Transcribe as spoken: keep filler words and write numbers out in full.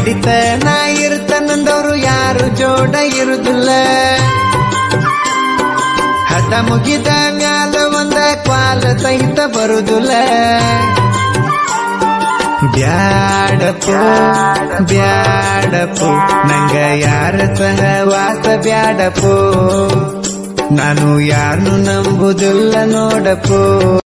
ನಡಿತ ನಾ ಇರ್ತನಂದವ್ರು ಯಾರು ಜೋಡ ಇರುದಿಲ್ಲ ಹಠ ಮುಗಿದ ಮ್ಯಾಲ ಒಂದ ಕ್ವಾಲ ಸಹಿತ ಬರುದಿಲ್ಲ ಬ್ಯಾಡಪೋ ಬ್ಯಾಡಪೋ ನಂಗ ಯಾರ ಸಹವಾಸ ಬ್ಯಾಡಪೋ ನಾನು ಯಾರನ್ನು ನಂಬುದಿಲ್ಲ ನೋಡಪೋ